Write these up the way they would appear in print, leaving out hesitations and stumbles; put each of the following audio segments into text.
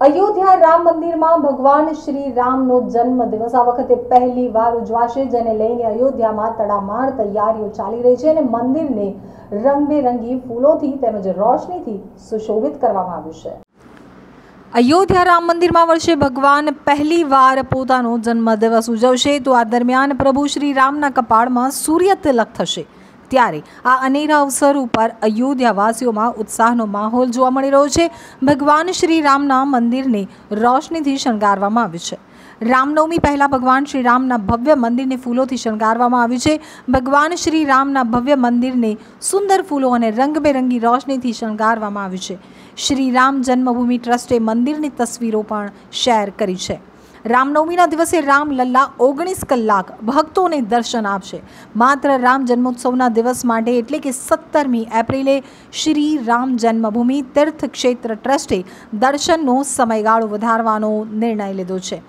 અયોધ્યા રામ મંદિરમાં ભગવાન શ્રી રામનો જન્મદિવસ આ વખતે પહેલીવાર ઉજવાશે, જેને લઈને અયોધ્યામાં તડામાર તૈયારીઓ ચાલી રહી છે અને મંદિરને રંગબેરંગી ફૂલોથી તેમજ રોશનીથી સુશોભિત કરવામાં આવ્યું છે। અયોધ્યા રામ મંદિરમાં વર્ષે ભગવાન પહેલીવાર પોતાનો જન્મદિવસ ઉજવશે, તો આ દરમિયાન પ્રભુ શ્રી રામના કપાળમાં સૂર્ય તિલક થશે। ત્યારે આ અનેરા અવસર ઉપર અયોધ્યાવાસીઓમાં ઉત્સાહનો માહોલ જોવા મળી રહ્યો છે। ભગવાન શ્રી રામના મંદિરને રોશનીથી શણગારવામાં આવ્યું છે। રામનવમી પહેલા ભગવાન શ્રી રામના ભવ્ય મંદિરને ફૂલોથી શણગારવામાં આવ્યું છે। ભગવાન શ્રી રામના ભવ્ય મંદિરને સુંદર ફૂલો અને રંગબેરંગી રોશનીથી શણગારવામાં આવ્યું છે। શ્રી રામ જન્મભૂમિ ટ્રસ્ટે મંદિરની તસવીરો પણ શેર કરી છે। રામનવમીના દિવસે રામલલ્લા 19 કલાક ભક્તોને દર્શન આપશે। માત્ર રામ જન્મોત્સવના દિવસ માટે એટલે કે 17મી એપ્રિલે શ્રી રામ જન્મભૂમિ તીર્થ ક્ષેત્ર ટ્રસ્ટે દર્શનનો સમયગાળો વધારવાનો નિર્ણય લીધો છે।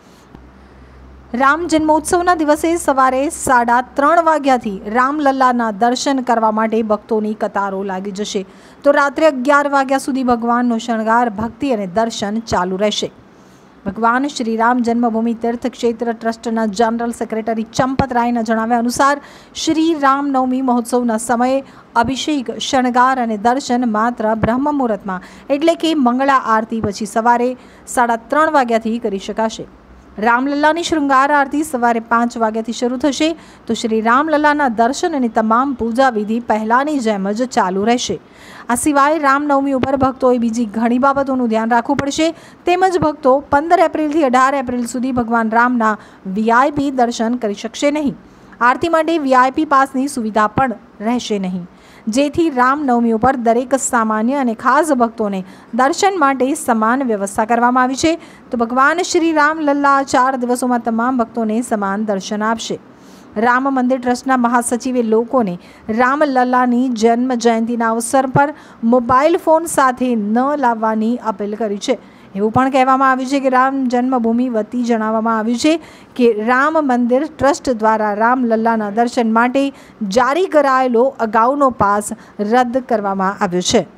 રામ જન્મોત્સવના દિવસે સવારે 3:30 વાગ્યાથી રામલલ્લાના દર્શન કરવા માટે ભક્તોની કતારો લાગી જશે, તો રાત્રે 11 વાગ્યા સુધી ભગવાનનો શણગાર, ભક્તિ અને દર્શન ચાલુ રહેશે। ભગવાન શ્રી રામ જન્મભૂમિ તીર્થ ક્ષેત્ર ટ્રસ્ટના જનરલ સેક્રેટરી ચંપત રાયના જણાવ્યા અનુસાર શ્રી રામનવમી મહોત્સવના સમયે અભિષેક, શણગાર અને દર્શન માત્ર બ્રહ્મ મુહૂર્તમાં એટલે કે મંગળા આરતી પછી સવારે 3:30 વાગ્યાથી કરી શકાશે। રામલલ્લાની શૃંગાર આરતી સવારે 5 વાગ્યાથી શરૂ થશે, તો શ્રી રામલલ્લાના દર્શન અને તમામ પૂજા વિધિ પહેલાંની જેમ જ ચાલુ રહેશે। આ સિવાય રામનવમી ઉપર ભક્તોએ બીજી ઘણી બાબતોનું ધ્યાન રાખવું પડશે, તેમજ ભક્તો 15 એપ્રિલથી 18 એપ્રિલ સુધી ભગવાન રામના વીઆઈપી દર્શન કરી શકશે નહીં। આરતી માટે વીઆઈપી પાસની સુવિધા પણ રહેશે નહીં, જેથી રામનવમી ઉપર દરેક સામાન્ય અને ખાસ ભક્તોને દર્શન માટે સમાન વ્યવસ્થા કરવામાં આવી છે। તો ભગવાન શ્રી રામલલ્લા 4 દિવસોમાં તમામ ભક્તોને સમાન દર્શન આપશે। રામ મંદિર ટ્રસ્ટના મહાસચિવે લોકોને રામલલ્લાની જન્મ જયંતિના અવસર પર મોબાઈલ ફોન સાથે ન લાવવાની અપીલ કરી છે। એવું પણ કહેવામાં આવ્યું છે કે રામ જન્મભૂમિ વતી જણાવવામાં આવ્યું છે કે રામ મંદિર ટ્રસ્ટ દ્વારા રામલલ્લાના દર્શન માટે જારી કરાયેલો અગાઉનો પાસ રદ કરવામાં આવ્યો છે।